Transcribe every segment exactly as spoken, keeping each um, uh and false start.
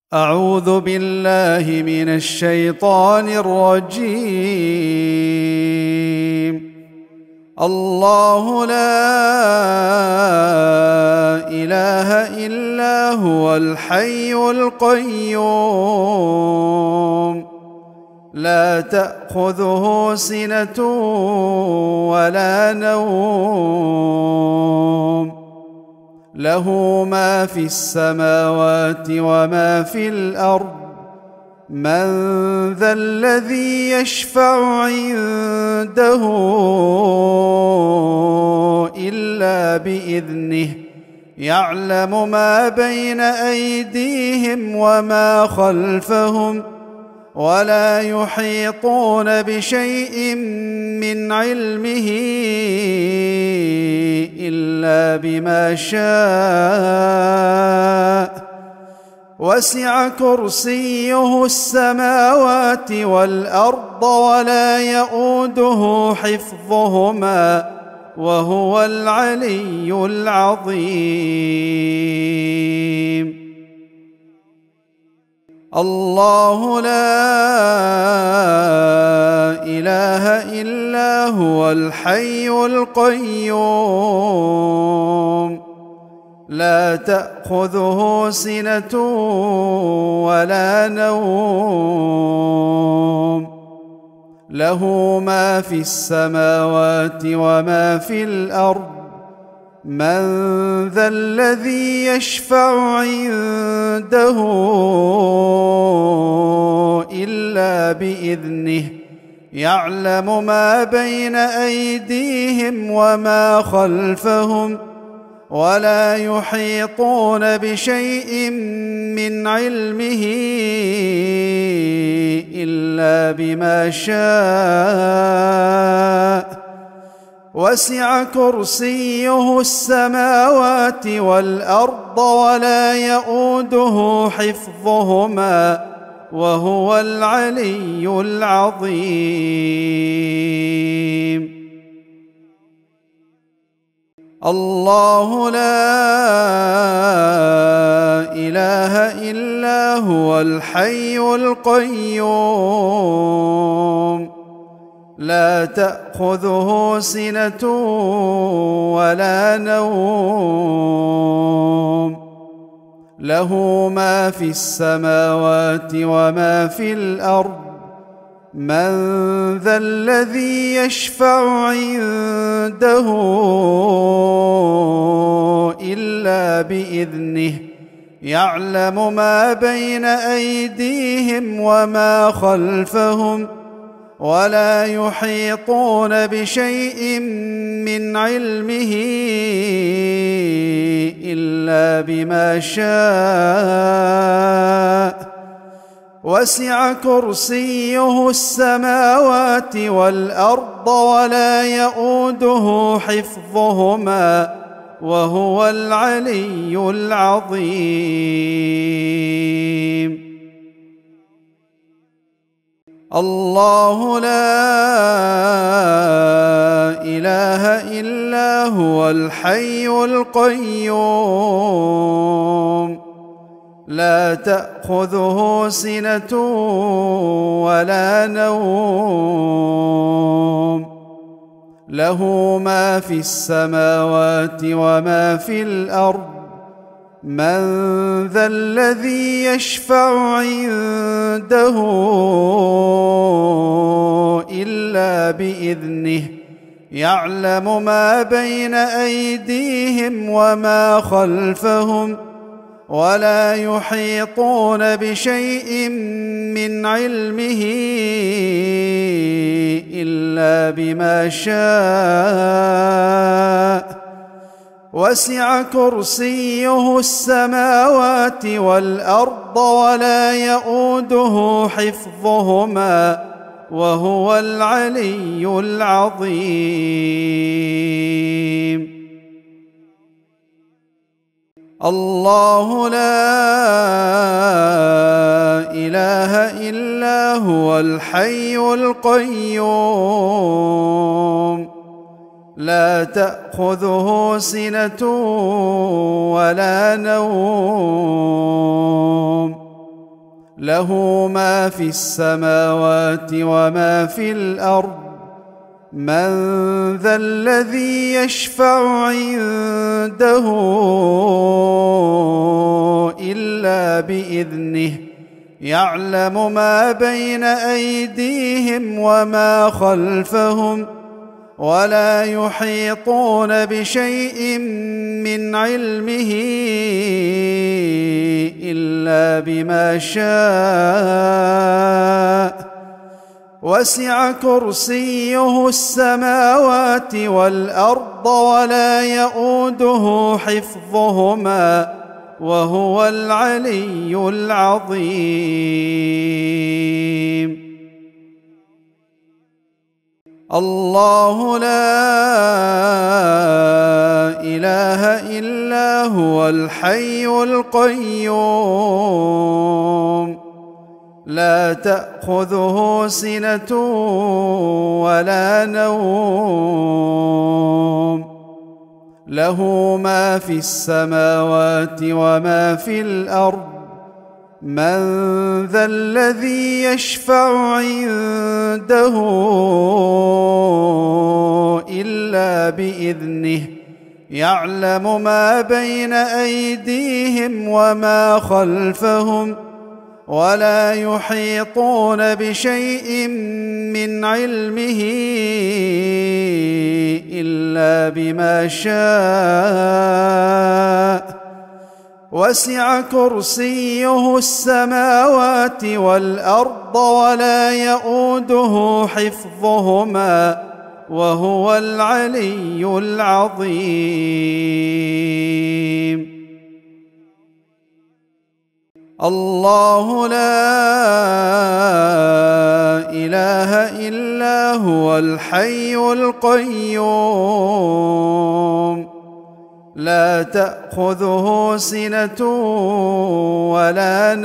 أعوذ بالله من الشيطان الرجيم. الله لا إله إلا هو الحي القيوم، لا تأخذه سنة ولا نوم، له ما في السماوات وما في الأرض. من ذا الذي يشفع عنده إلا بإذنه، يعلم ما بين أيديهم وما خلفهم، ولا يحيطون بشيء من علمه إلا بما شاء. وسع كرسيه السماوات والأرض ولا يؤوده حفظهما وهو العلي العظيم. الله لا إله إلا هو الحي القيوم، لا تأخذه سنة ولا نوم، له ما في السماوات وما في الأرض. من ذا الذي يشفع عنده إلا بإذنه، يعلم ما بين أيديهم وما خلفهم، ولا يحيطون بشيء من علمه إلا بما شاء. وسع كرسيه السماوات والأرض ولا يؤوده حفظهما وهو العلي العظيم. الله لا إله إلا هو الحي القيوم، لا تأخذه سنة ولا نوم، له ما في السماوات وما في الأرض. من ذا الذي يشفع عنده إلا بإذنه، يعلم ما بين أيديهم وما خلفهم، ولا يحيطون بشيء من علمه إلا بما شاء. وسع كرسيه السماوات والأرض ولا يؤوده حفظهما وهو العلي العظيم. الله لا إله إلا هو الحي القيوم، لا تأخذه سنة ولا نوم، له ما في السماوات وما في الأرض. من ذا الذي يشفع عنده إلا بإذنه، يعلم ما بين أيديهم وما خلفهم، ولا يحيطون بشيء من علمه إلا بما شاء. وسع كرسيه السماوات والأرض ولا يؤوده حفظهما وهو العلي العظيم. الله لا إله إلا هو الحي القيوم، لا تأخذه سنة ولا نوم، له ما في السماوات وما في الأرض من ذا الذي يشفع عنده إلا بإذنه يعلم ما بين أيديهم وما خلفهم ولا يحيطون بشيء من علمه إلا بما شاء وسع كرسيه السماوات والأرض ولا يؤوده حفظهما وهو العلي العظيم. الله لا إله إلا هو الحي القيوم لا تأخذه سنة ولا نوم له ما في السماوات وما في الأرض من ذا الذي يشفع عنده إلا بإذنه يعلم ما بين أيديهم وما خلفهم ولا يحيطون بشيء من علمه إلا بما شاء وسع كرسيه السماوات والأرض ولا يؤوده حفظهما وهو العلي العظيم. الله لا إله إلا هو الحي القيوم لا تأخذه سنة ولا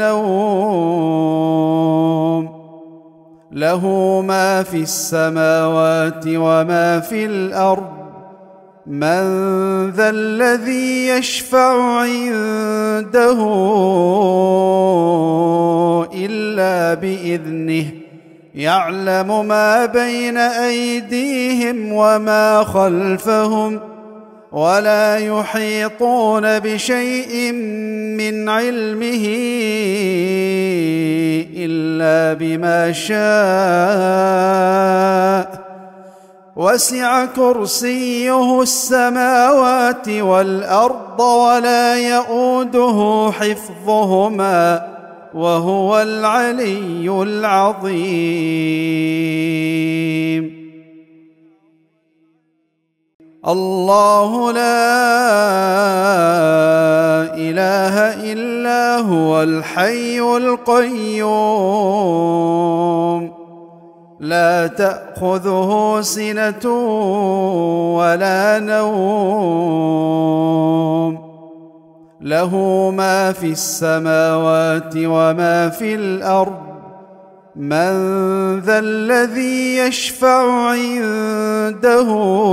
نوم له ما في السماوات وما في الأرض من ذا الذي يشفع عنده إلا بإذنه يعلم ما بين أيديهم وما خلفهم ولا يحيطون بشيء من علمه إلا بما شاء وسع كرسيه السماوات والأرض ولا يؤوده حفظهما وهو العلي العظيم. الله لا إله إلا هو الحي القيوم لا تأخذه سنة ولا نوم له ما في السماوات وما في الأرض من ذا الذي يشفع عنده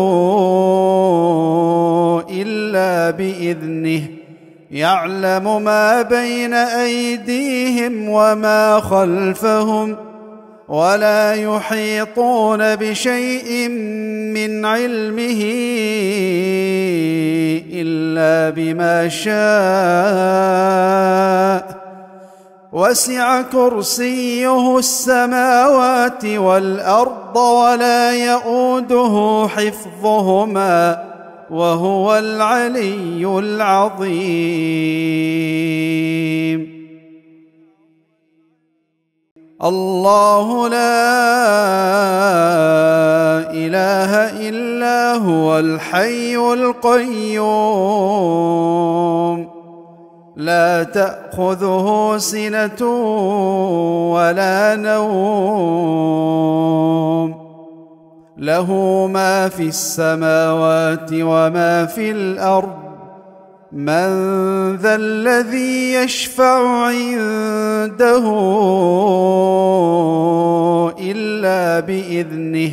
إلا بإذنه يعلم ما بين أيديهم وما خلفهم ولا يحيطون بشيء من علمه إلا بما شاء وسع كرسيه السماوات والأرض ولا يؤوده حفظهما وهو العلي العظيم. الله لا إله إلا هو الحي القيوم لا تأخذه سنة ولا نوم له ما في السماوات وما في الأرض من ذا الذي يشفع عنده إلا بإذنه يعلم ما بين أيديهم وما خلفهم ولا يحيطون بشيء من علمه إلا بما شاء وسع كرسيه السماوات والأرض ولا يؤوده حفظهما وهو العلي العظيم. الله لا إله إلا هو الحي القيوم لا تأخذه سنة ولا نوم له ما في السماوات وما في الأرض من ذا الذي يشفع عنده إلا بإذنه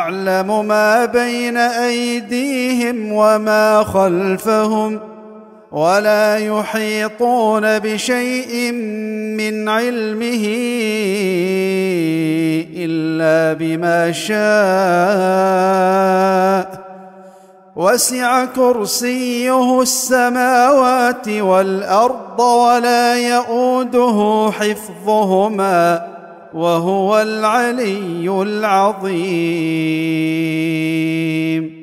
يعلم ما بين أيديهم وما خلفهم ولا يحيطون بشيء من علمه إلا بما شاء وسع كرسيه السماوات والأرض ولا يئوده حفظهما وهو العلي العظيم.